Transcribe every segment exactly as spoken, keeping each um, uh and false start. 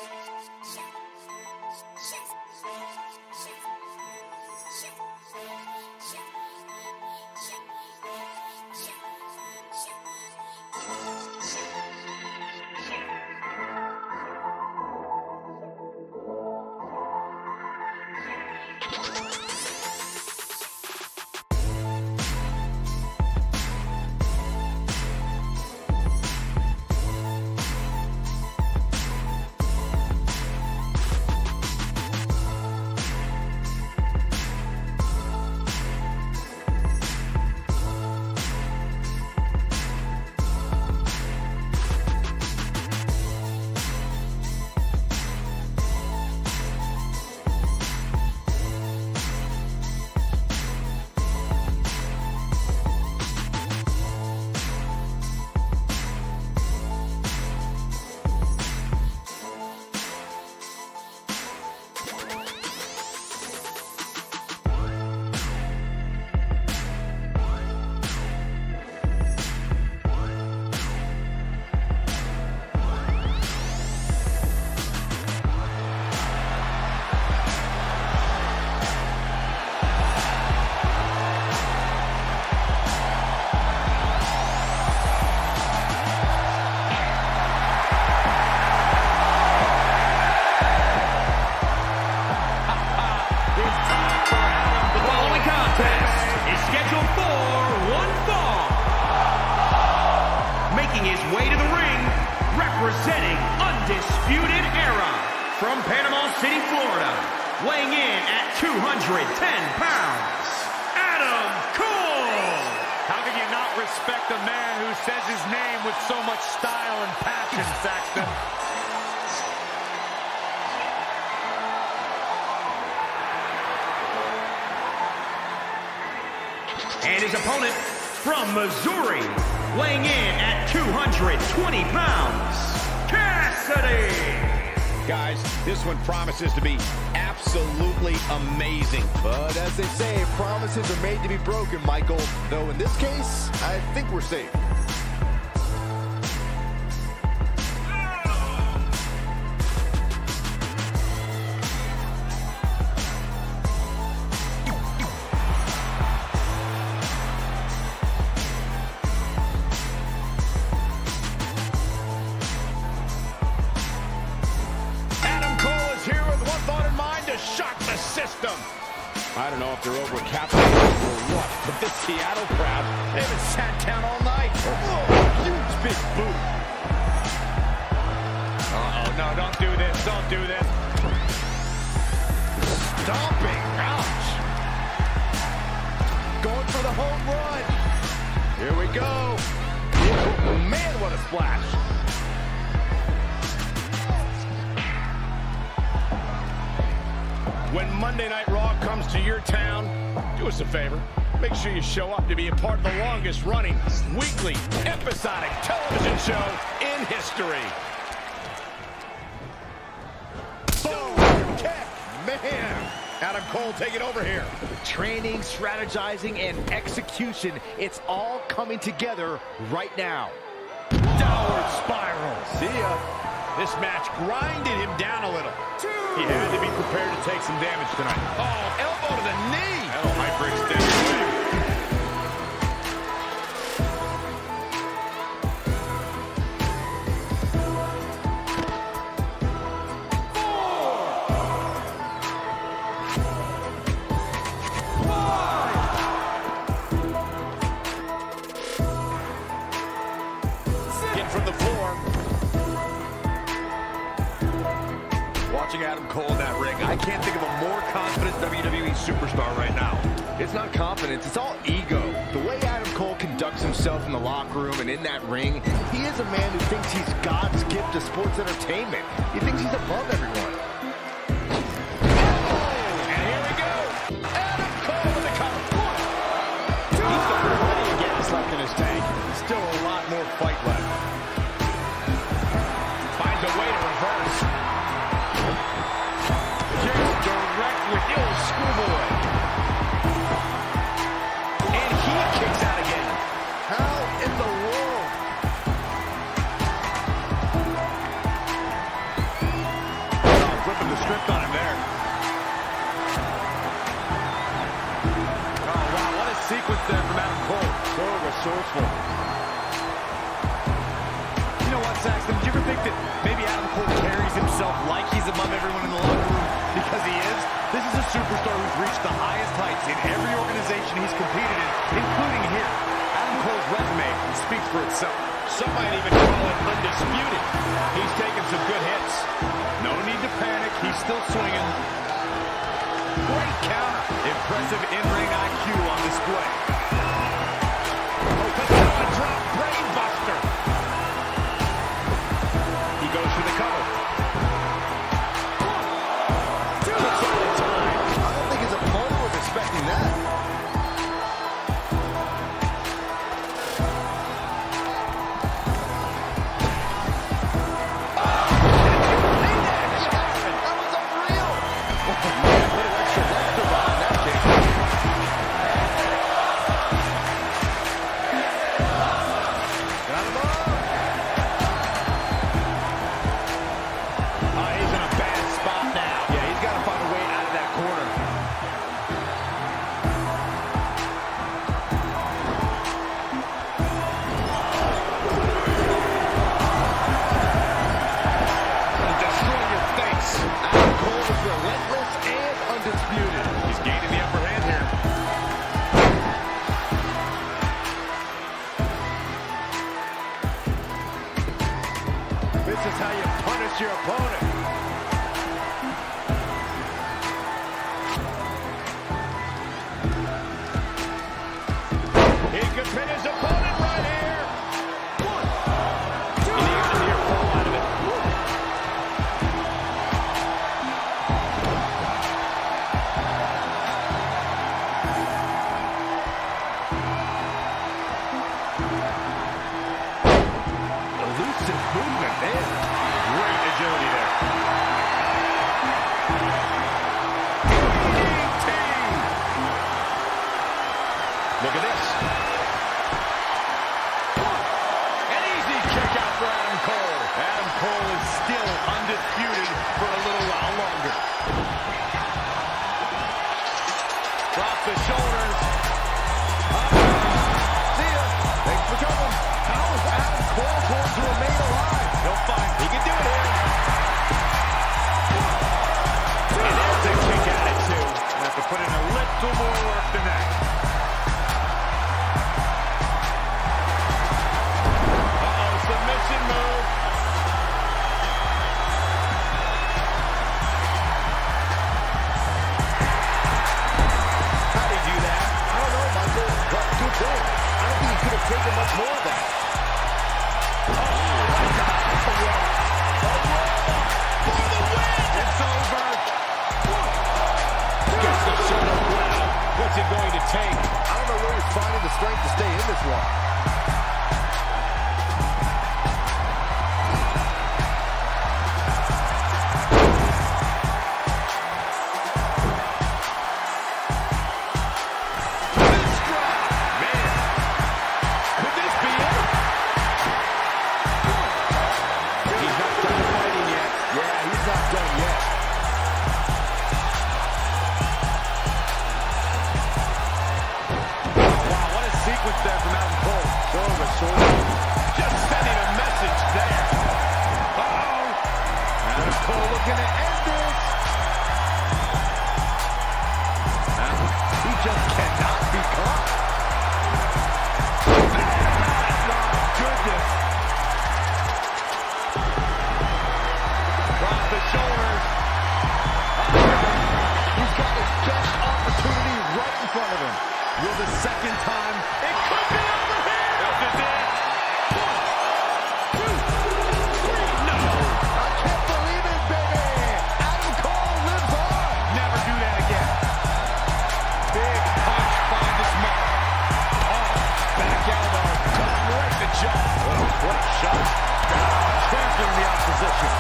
Representing Undisputed Era from Panama City, Florida, weighing in at two hundred ten pounds, Adam Cole! How can you not respect a man who says his name with so much style and passion, Saxton? And his opponent from Missouri, weighing in at two hundred twenty pounds, Cassidy! Guys, this one promises to be absolutely amazing. But as they say, promises are made to be broken, Michael. Though in this case, I think we're safe. I don't know if they're overcapacitated or what, but this Seattle crowd, they haven't sat down all night. Oh, huge big boot. Uh-oh, no, don't do this, don't do this. Stomping, ouch. Going for the home run. Here we go. Oh, man, what a splash. When Monday Night Raw comes to your town, do us a favor. Make sure you show up to be a part of the longest running weekly episodic television show in history. Boom! Kick! Man! Adam Cole taking over here. Training, strategizing, and execution. It's all coming together right now. Downward spiral. See ya. This match grinded him down a little. He had to be prepared to take some damage tonight. Oh, elbow to the knee. Oh, hyperextended. From the floor. Watching Adam Cole in that ring, I can't think of a more confident W W E superstar right now. It's not confidence, it's all ego. The way Adam Cole conducts himself in the locker room and in that ring, he is a man who thinks he's God's gift to sports entertainment. He thinks he's above everyone. Oh, and here we go. Adam Cole with the cover. He's got plenty of gas left in his tank. Still a lot more fight left. Finds a way to reverse. Just direct with the old schoolboy. And he kicks out again. How in the world? flipping the script on him there. Oh, wow, what a sequence there from Adam Cole. So resourceful. You know what, Saxton? Did you ever think that maybe Adam Cole carries himself like he's above everyone in the locker room? Because he is. This is a superstar who's reached the highest heights in every organization he's competed in, including here. Adam Cole's resume speaks for itself. Some might even call it undisputed. He's taken some good hits. No need to panic. He's still swinging. Great counter. Impressive in-ring I Q on display. Oh, a drop brain buster. He goes for the cover. Expecting that. This is how you punish your opponent. He could pin his opponent right here. One, two. And he got a near fall out of it. Elusive movement there. Great agility there. Look at this. An easy kick out for Adam Cole. Adam Cole is still undisputed for a little while longer. Drop the shoulders. Uh, see ya. Thanks for coming. How is Adam Cole going to remain alive? He'll find. He can do it here. And there's a kick at it, too. Have to put in a little more work than that. Submission move. How'd he do that? I don't know, Michael. But good thing. I don't think he could have taken much more of that. Oh, my God. For the win. It's over. Gets the shoulder ground. What's it going to take? I don't know where he's finding the strength to stay in this one. There from Adam Cole. Over shoulder. Just sending a message there. Uh-oh. Adam Cole looking to end this. Now, he just cannot be caught. Oh, goodness. Drop the shoulders. Uh-oh. He's got his best opportunity right in front of him. Will the second time, it could be over here! This is it! One, two, three, no! I can't believe it, baby! Adam Cole lives on! Never do that again. Big punch finds his mark. Oh, back elbow. Right the jaw. Oh, what a shot. Trampling the opposition.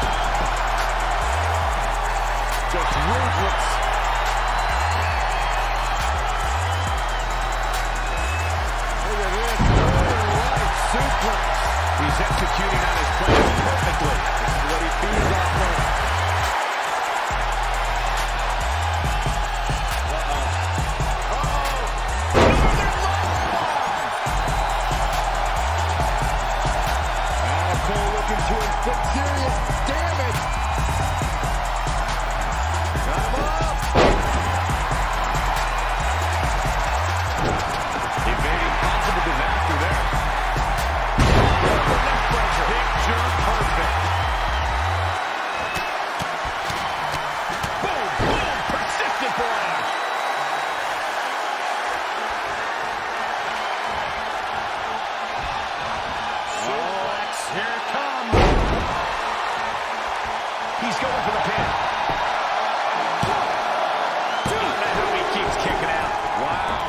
Just ruthless. Look at this. He's going for the pin. I don't know how he keeps kicking out. Wow.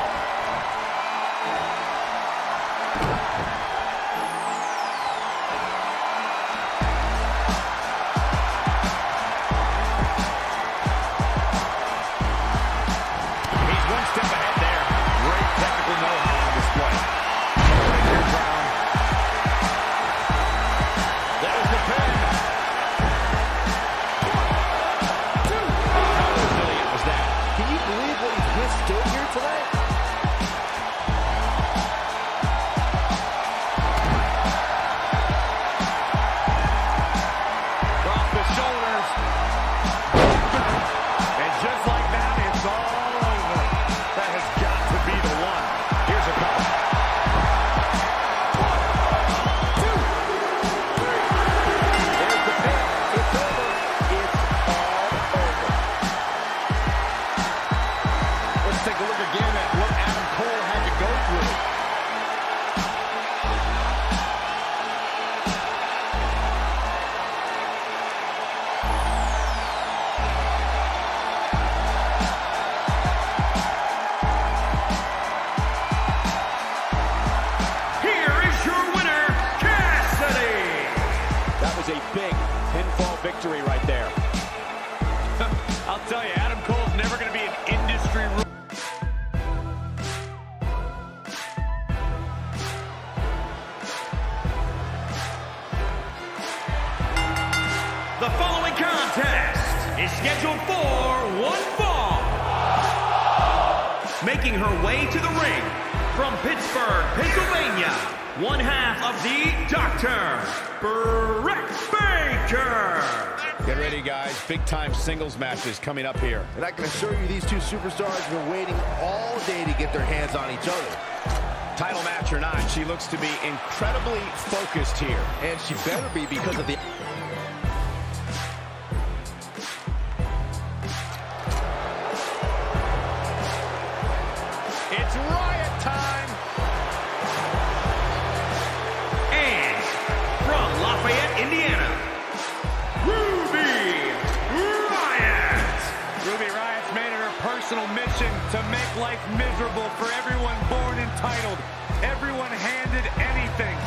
Victory right there. I'll tell you, Adam Cole's never going to be an industry rule. The following contest is scheduled for one fall. Making her way to the ring from Pittsburgh, Pennsylvania, one half of the Doctor Britt Baker. Get ready, guys. Big-time singles matches coming up here. And I can assure you these two superstars have been waiting all day to get their hands on each other. Title match or not, she looks to be incredibly focused here. And she better be because of the... It's Riot time! And from Lafayette, Indiana, Ruby Riott. Ruby Riott's made it her personal mission to make life miserable for everyone born entitled, everyone handed anything.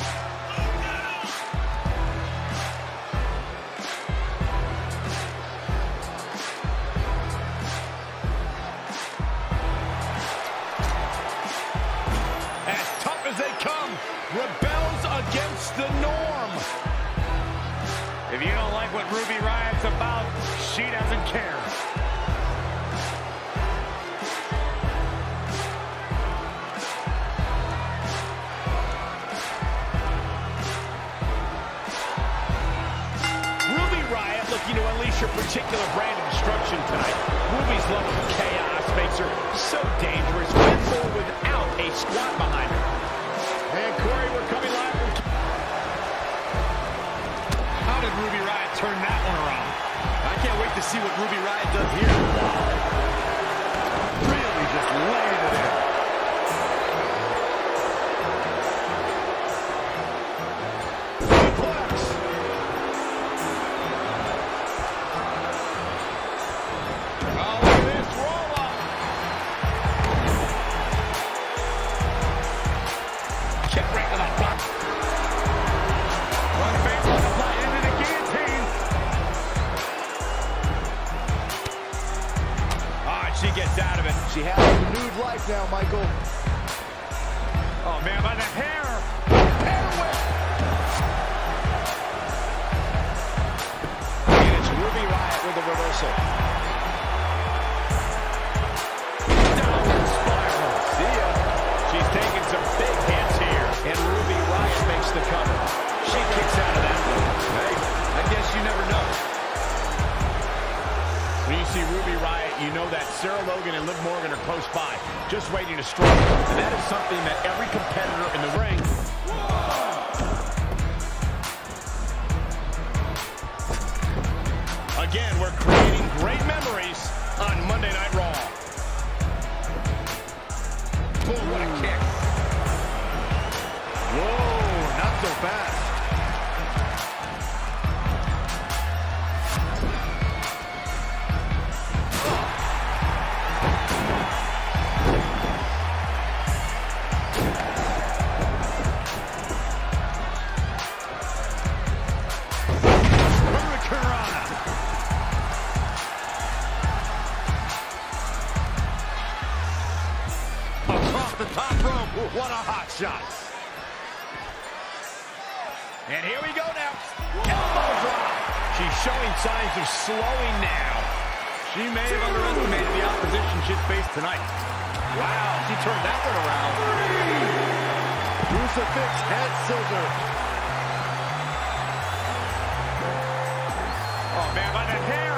As tough as they come, rebels against the norm. If you don't like what Ruby Riott's about, she doesn't care. Ruby Riott looking to unleash her particular brand of destruction tonight. Ruby's love of chaos makes her so dangerous, wins more without a squat behind her. And Corey, we're coming live from... How did Ruby Riott turn that one around? I can't wait to see what Ruby Riott does here. Really just laying it in. Suplex. Oh, look at this roll up. Kick right to the box. One face on the fly into the guillotine. Ah, she gets out of it. She has a renewed life now, Michael. Oh, man, by the hair. Hair whip. And it's Ruby Riott with the reversal. Downward spiral. See ya. She's taking some big hits here. And Ruby Riott makes the cover. She kicks out of that one. Hey, I guess you never know. When you see Ruby Riott, you know that Sarah Logan and Liv Morgan are close by, just waiting to strike. And that is something that every competitor in the ring... Again, we're creating great memories on Monday Night Raw. Boom, what a kick. Whoa, not so fast. top rope. What a hot shot. And here we go now. Elbow drop. She's showing signs of slowing now. She may have underestimated the opposition she'd face tonight. Wow, she turned that one around. Crucifix head scissor. Oh, man, by the hair.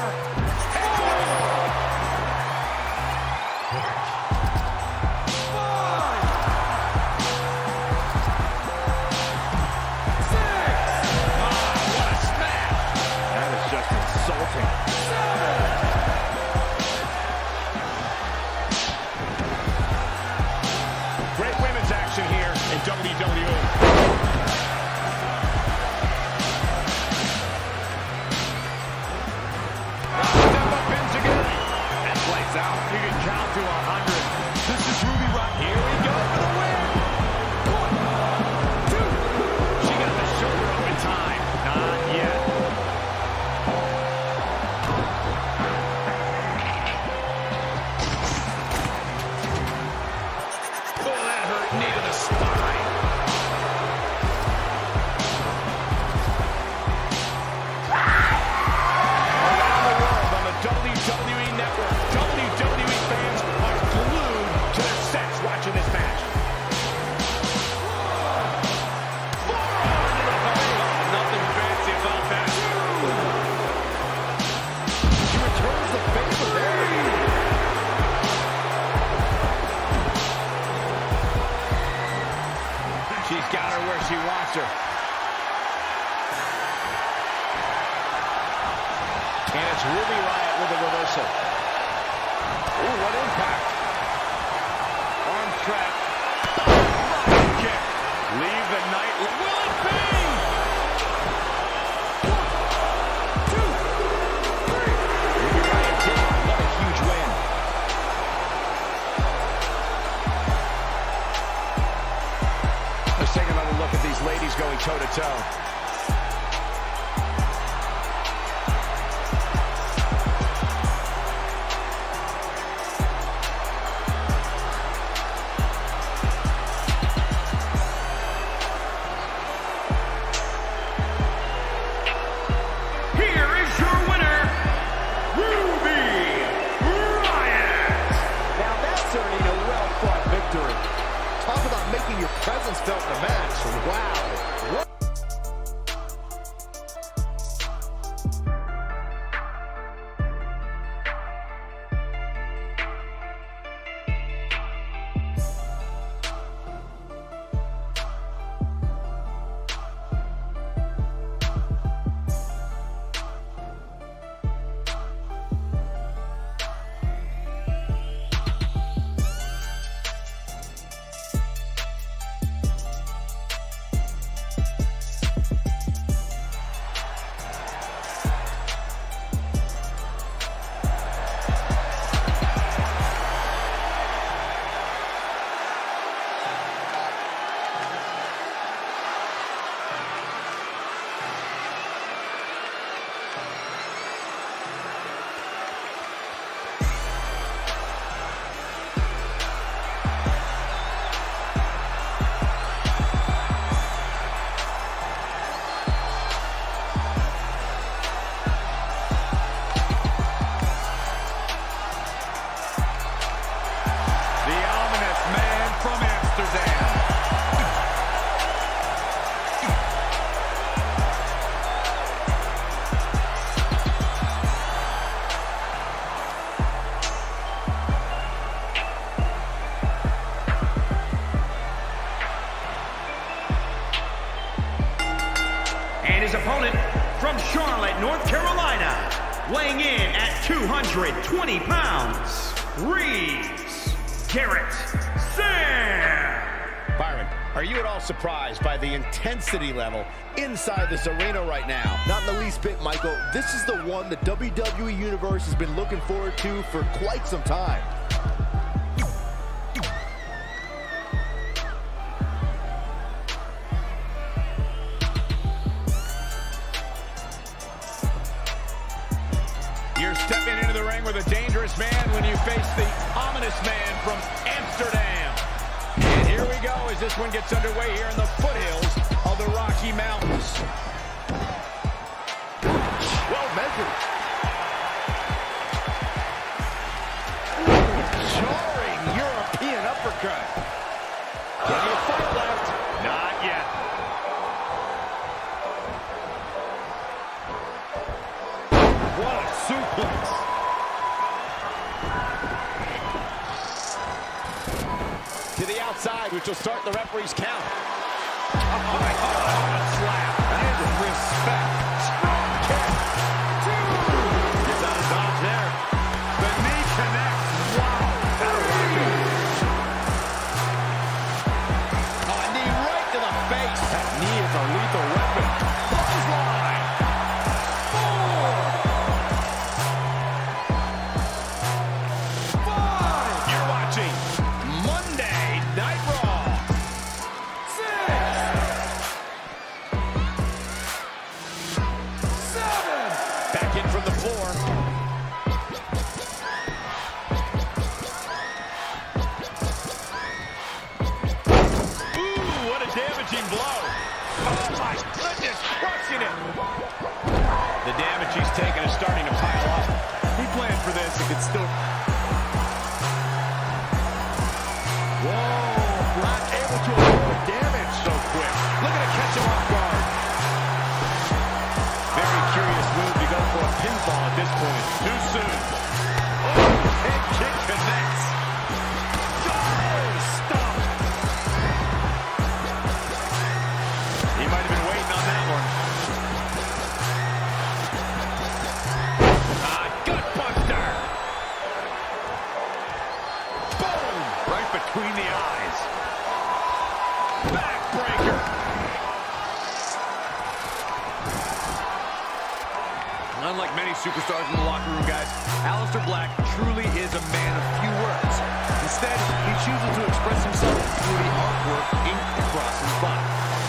Great women's action here in W W E. Step up in together. That plays out. You can count to a hundred. This is Ruby Riott. Here we go for the win. One, two. She got the shoulder up in time. Not yet. Knee to the spine. Around the world on the W W E Network, W W E fans are glued to their sets watching this match. Forearm to the face. Nothing fancy about that. She returns the favor there. She's got her where she wants her. And it's Ruby Riott with a reversal. Ooh, what impact. Arm trap. Front kick. Leave the night. Will it be? One, two, three. Ruby Riott did what a huge win. Let's take another look at these ladies going toe-to-toe. Here is your winner, Ruby Riott. Now that's earning a well-fought victory. Talk about making your presence felt in the match. Wow. What? And his opponent from Charlotte, North Carolina, weighing in at two hundred twenty pounds, Reeves Garrett Sam. Byron, are you at all surprised by the intensity level inside this arena right now? Not in the least bit, Michael. This is the one the W W E Universe has been looking forward to for quite some time. You're stepping into the ring with a dangerous man when you face the ominous man from Amsterdam. Here we go as this one gets underway here in the foothills of the Rocky Mountains. Well measured. Jarring European uppercut. Plenty of fight left. Not yet. What a suplex. To the outside, which will start the referee's count. Oh, my God. What a slap. And respect. Strong kick. Two. Gets out of dodge there. The knee connects. Wow. That'll work it. Oh, a knee right to the face. That knee is a lethal weapon. Clothesline. Four. Five. You're watching Monday Night Raw. Six. Seven. Back in from the floor. Ooh, what a damaging blow. Oh my goodness, crushing it. The damage he's taken is starting to pile up. He planned for this and could still... Whoa, Black able to avoid damage so quick. Look at it catch him off guard. Very curious move to go for a pinfall at this point. Too soon. Oh, head kick connects. Oh, stop. He might have been waiting on that one. Ah, gut buster. Boom! Right between the eyes. Backbreaker. Unlike many superstars in the locker room, guys, Aleister Black truly is a man of few words. Instead, he chooses to express himself through the artwork inked across his body.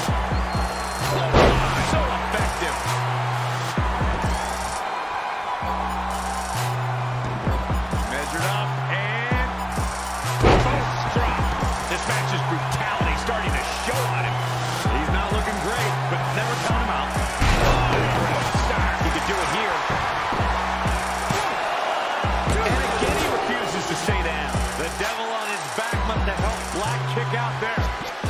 Oh, so effective. Measured up and both drop. This match's brutality starting to show on him. He's not looking great, but never count him out. Oh, star. He could do it here. And again, he refuses to stay down. The devil on his back must have helped Black kick out there.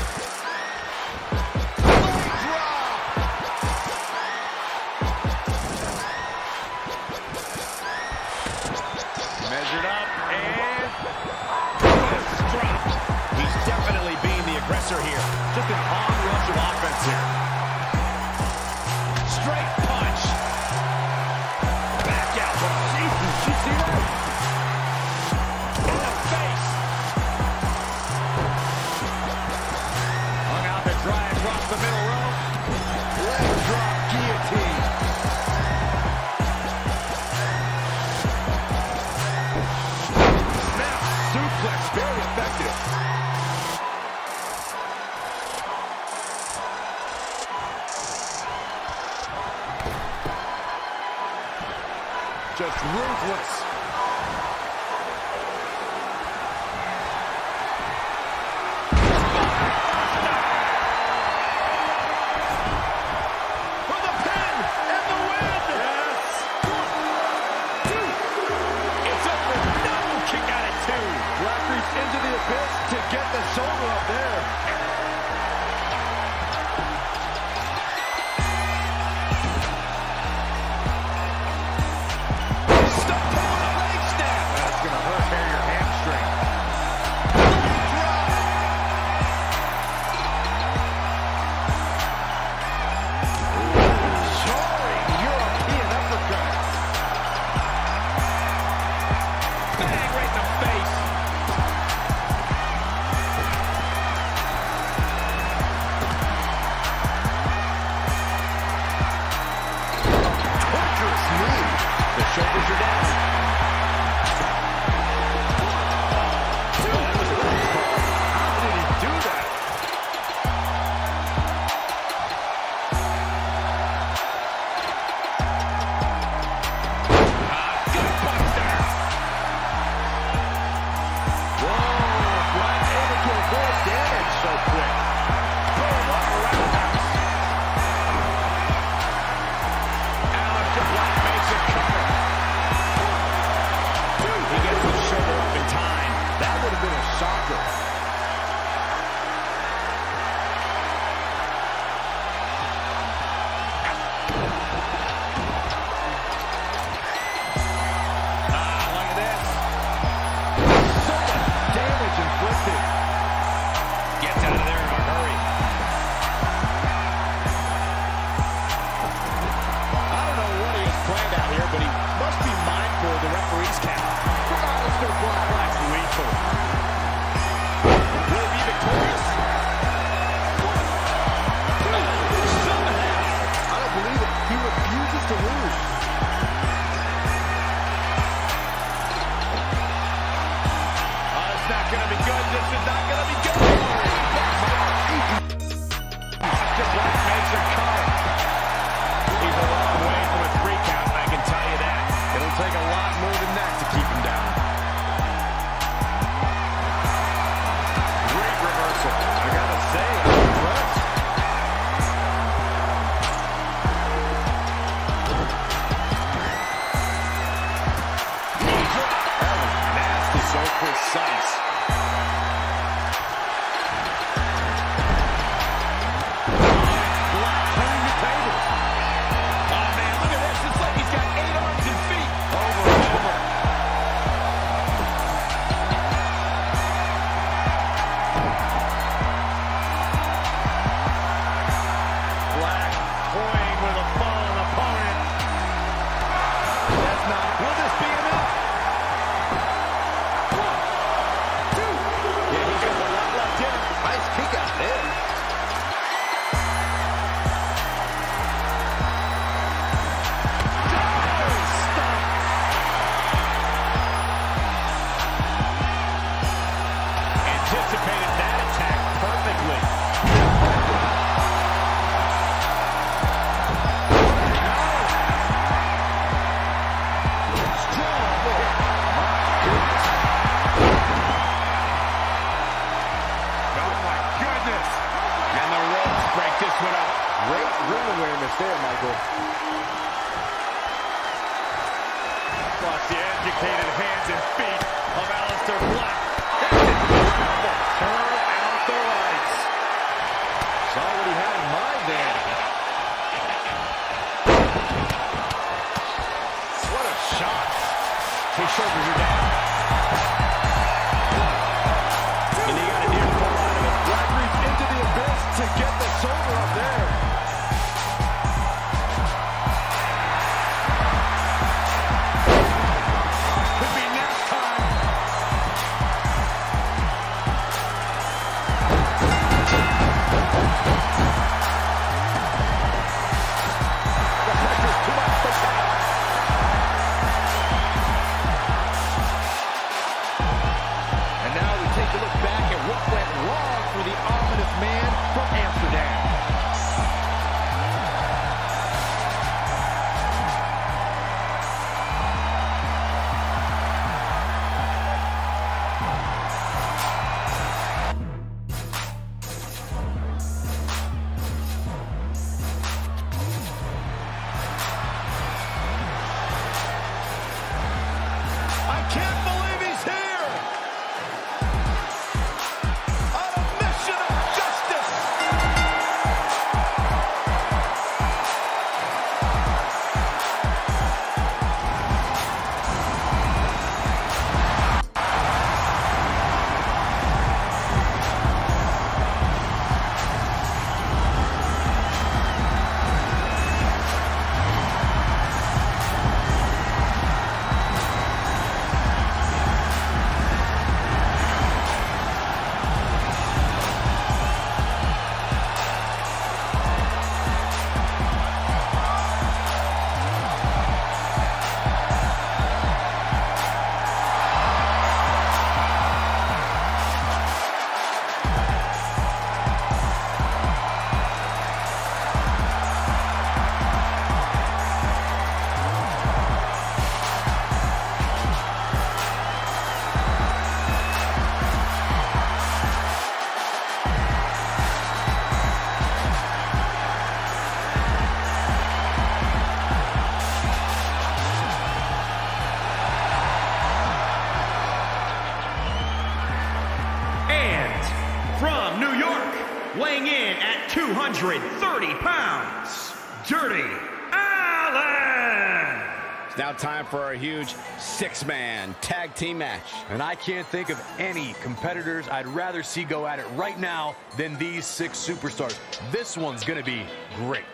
Measured up and fist drop. He's definitely being the aggressor here. Just an onrush of offense here. Straight punch. Back out. Jesus, did you see that? In the face. Hung out to dry across the middle row. Leg drop guillotine. Snap suplex, very effective. Just ruthless. For the pin and the win. Yes. One, two. It's over. No, kick out at two. Black reached into the abyss to get the shoulder up there. Shoulders are down. Dude, that was a close call. How did he do that? Ah, gut buster. Whoa, Black able to avoid damage. precise. Black turning the table. Oh, man, look at this. It's like he's got eight arms and feet. Over and over. Black toying with a fallen opponent. That's not. Will this be enough? One, two. Yeah, he's got a lot left in him. Nice kick out there. Anticipated that attack perfectly. Great ring awareness there, Michael. Plus the educated hands and feet of Aleister Black. That's incredible. Turn out the lights. Saw what he had in mind there. What a shot. His shoulders are down. And he got a near fall out of it. Black reached into the abyss to get the shoulder up there. weighing in at two hundred thirty pounds, Dirty Allen. It's now time for our huge six-man tag team match. And I can't think of any competitors I'd rather see go at it right now than these six superstars. This one's gonna be great.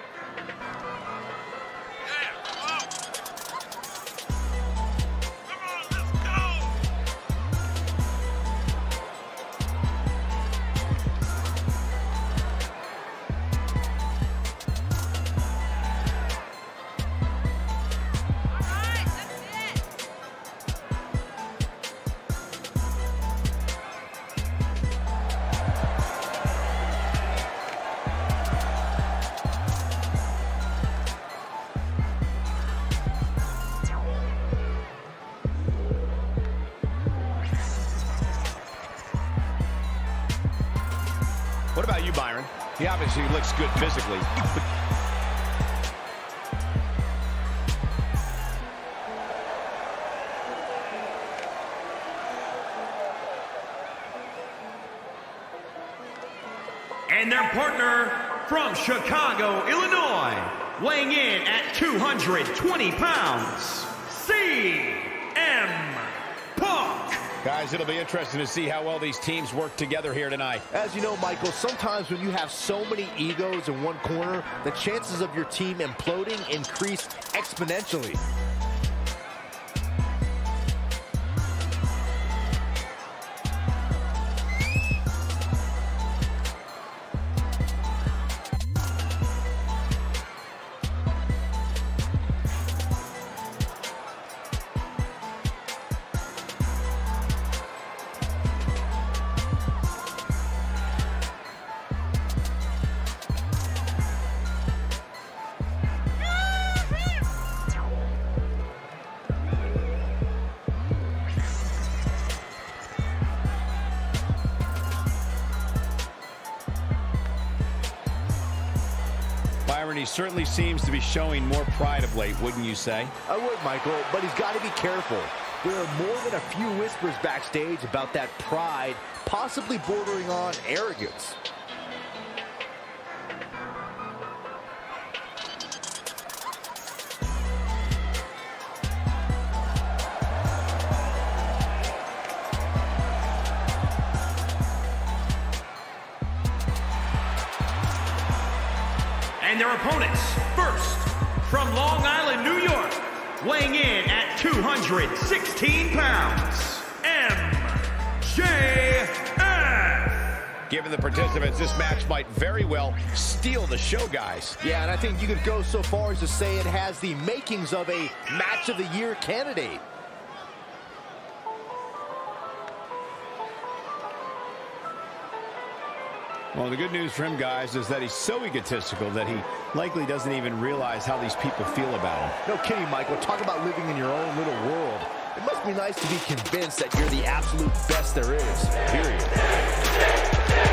What about you, Byron? He obviously looks good physically. And their partner from Chicago, Illinois, weighing in at two hundred twenty pounds, C M Punk. Guys, it'll be interesting to see how well these teams work together here tonight. As you know, Michael, sometimes when you have so many egos in one corner, the chances of your team imploding increase exponentially. Byron, he certainly seems to be showing more pride of late, wouldn't you say? I would, Michael, but he's got to be careful. There are more than a few whispers backstage about that pride, possibly bordering on arrogance. And their opponents, first, from Long Island, New York, weighing in at two hundred sixteen pounds, M J F. Given the participants, this match might very well steal the show, guys. Yeah, and I think you could go so far as to say it has the makings of a Match of the Year candidate. Well, the good news for him, guys, is that he's so egotistical that he likely doesn't even realize how these people feel about him. No kidding, Michael. Talk about living in your own little world. It must be nice to be convinced that you're the absolute best there is, period.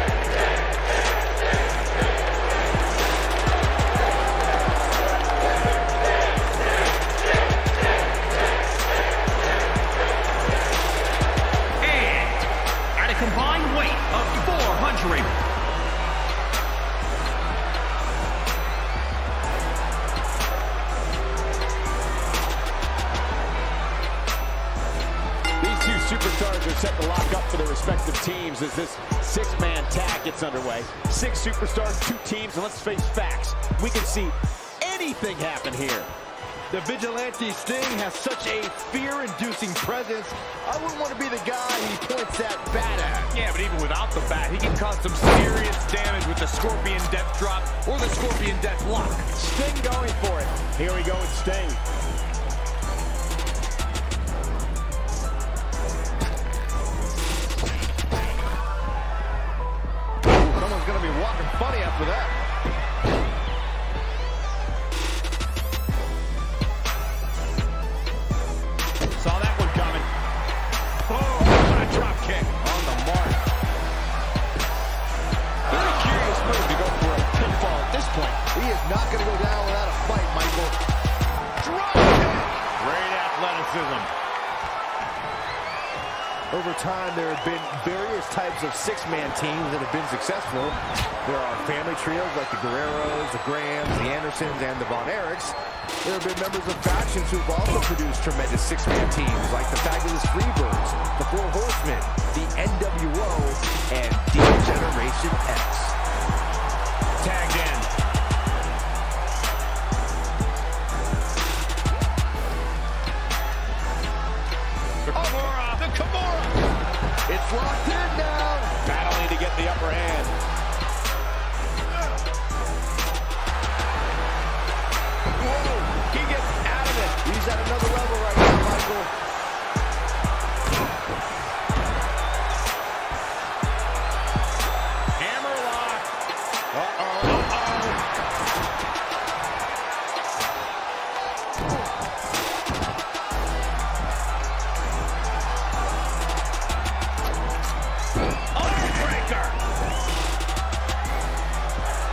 Combined weight of four hundred. These two superstars are set to lock up for their respective teams as this six-man tag gets underway. Six superstars, two teams, and let's face facts. We can see anything happen here. The Vigilante Sting has such a fear-inducing presence. I wouldn't want to be the guy he points that bat at. Yeah, but even without the bat, he can cause some serious damage with the Scorpion Death Drop or the Scorpion Death Lock. Sting going for it. Here we go with Sting. Someone's going to be walking funny after that. Saw that one coming. Oh, what a drop kick on the mark. Very curious move to go for a pinfall at this point. He is not going to go down without a fight, Michael. Drop kick. Great athleticism. Over time, there have been various types of six-man teams that have been successful. There are family trios like the Guerreros, the Grahams, the Andersons, and the Von Erichs. There have been members of factions who've also produced tremendous six-man teams like the Fabulous Freebirds, the Four Horsemen, the N W O, and D-Generation X. Tagged in. The Kimura. The Kimura. It's locked in now. Battling to get the upper hand. Whoa, he gets out of it. He's at another level right now, Michael. Hammerlock. Uh-oh.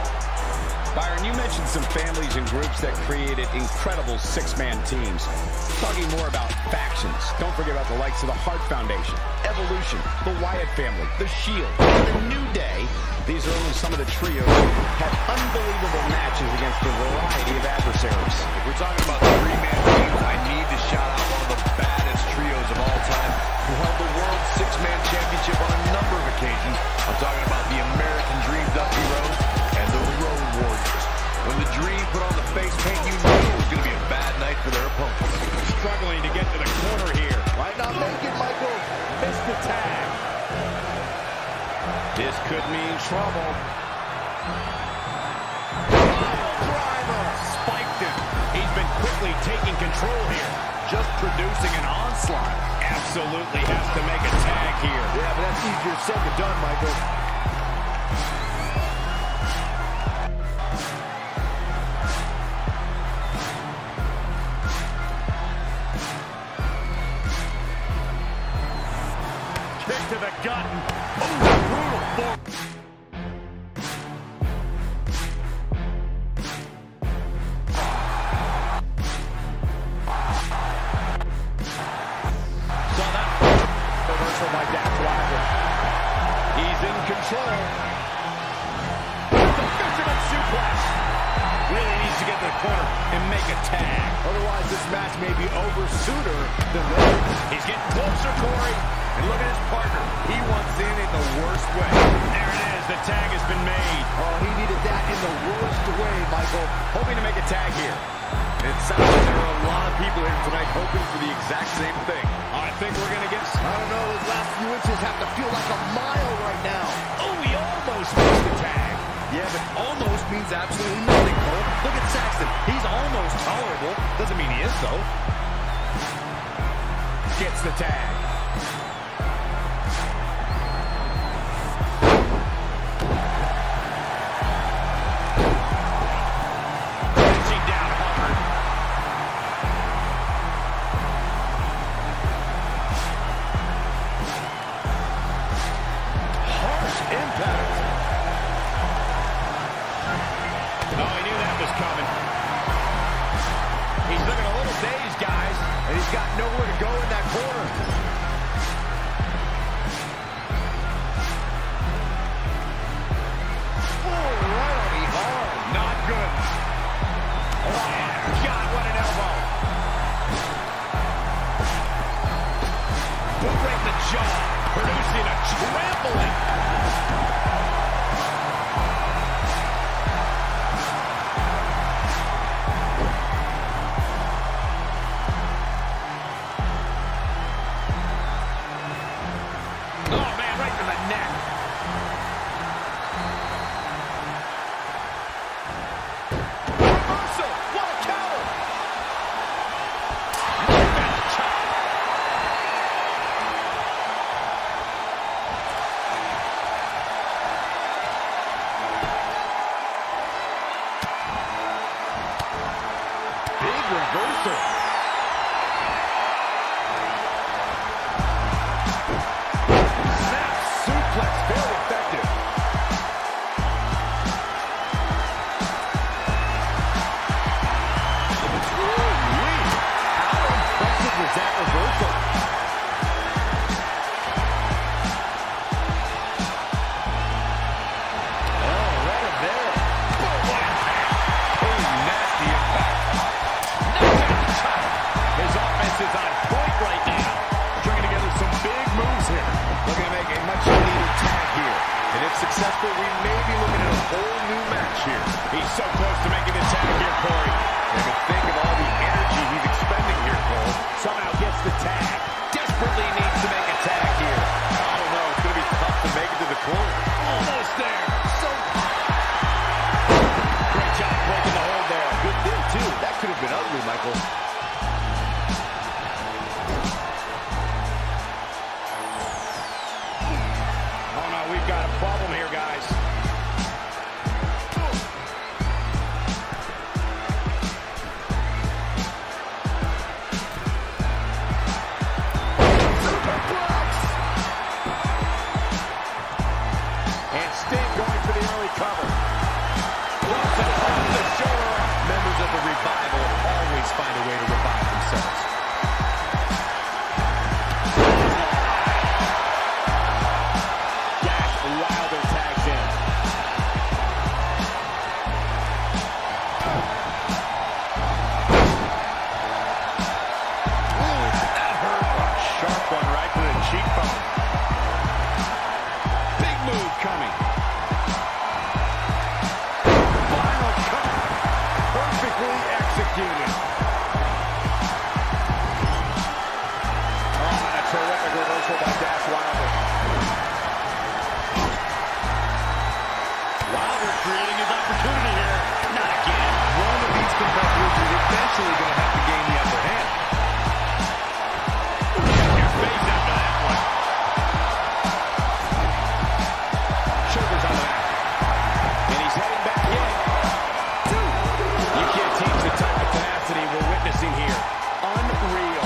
Byron, you mentioned some families and groups that created incredible six-man teams. talking more about factions. Don't forget about the likes of the Hart Foundation, Evolution, the Wyatt family, the Shield, and the New Day. These are only some of the trios have unbelievable matches against a variety of adversaries. If we're talking about the three-man teams, I need to shout out one of the baddest trios of all time who held the World Six-Man Championship on a number of occasions. I'm talking about the American Dream, Dusty Rhodes, and the Road Warriors. When the Dream put on the face paint, you knew it was going to be a bad night for their opponents. Struggling to get to the corner here. Might not make it, Michael. Missed the tag. This could mean trouble. Driver spiked him. He's been quickly taking control here. Just producing an onslaught. Absolutely has to make a tag here. Yeah, but that's easier said than done, Michael. To the gut. Oh, brutal form. Saw that reversal by Dax Wilder. He's in control. The fisherman suplex. Really needs to get to the corner and make a tag. Otherwise, this match may be over sooner than later. He's getting closer, Corey. And look at his partner. He wants in it the worst way. There it is. The tag has been made. Oh, he needed that in the worst way, Michael. Hoping to make a tag here. It sounds like there are a lot of people here tonight hoping for the exact same thing. I think we're going to get... I don't know. Those last few inches have to feel like a mile right now. Oh, he almost missed the tag. Yeah, but almost means absolutely nothing, Cole. Look at Saxton. He's almost tolerable. Doesn't mean he is, though. Gets the tag. Producing a trampling. Successful, we may be looking at a whole new match here. He's so close to making the tag here, Corey. And to think of all the energy he's expending here, Cole. Somehow gets the tag. Desperately needs to make a tag here. I don't know. It's going to be tough to make it to the corner. Almost there. So great job breaking the hold there. Good thing, too. That could have been ugly, Michael. We've got a problem here, guys. coming. Final cut. Perfectly executed. Oh, and a terrific reversal by Dash Wilder. Wilder creating his opportunity here. Not again. One of these competitors is eventually going to have to gain the upper hand. Here's Bates after that one. Shoulders on the back. And he's heading back in. You can't teach the type of tenacity we're witnessing here. Unreal.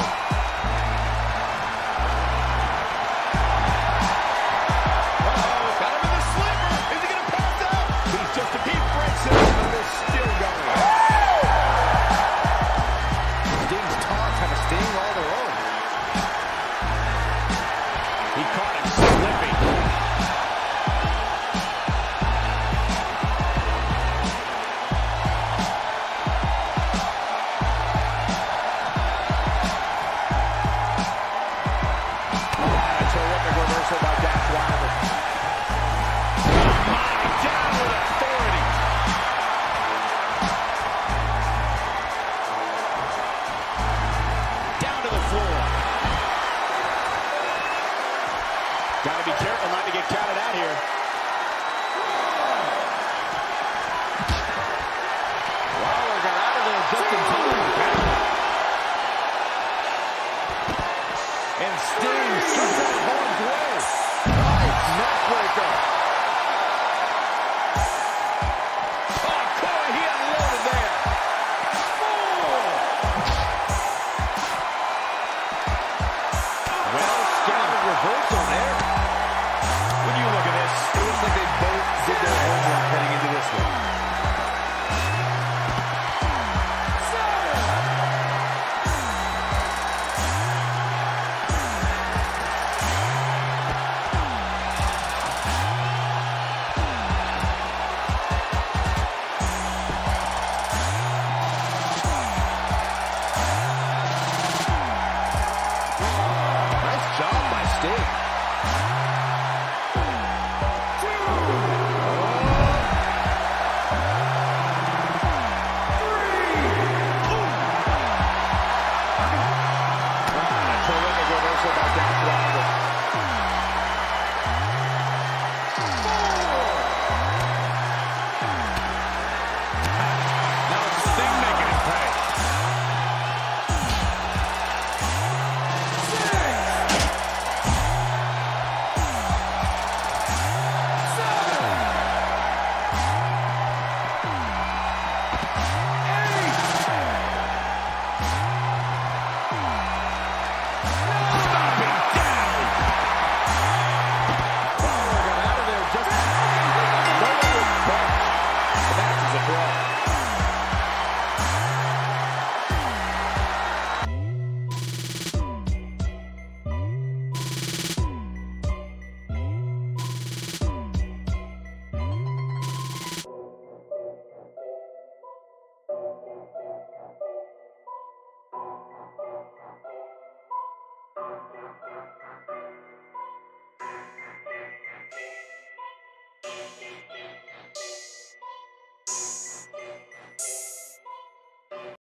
Uh-oh, got him in the sleeper. Is he going to pass out? He's just a deep breaks it, and they're still going. Sting's taunts have a sting all their own. He caught him slipping. A terrific reversal by Dash Wilder. My, down with authority. Down to the floor. Got to be careful not to get counted out here. Wilder got out of there just in time. And Sting keeps out of harm's way. Nice neckbreaker. Oh, Corey, he unloaded there. Oh. Well scouted reversal there. When you look at this, it looks like they both did their homework heading into this one. Nice job by Sting. Terrific reversal by Dash Wilder.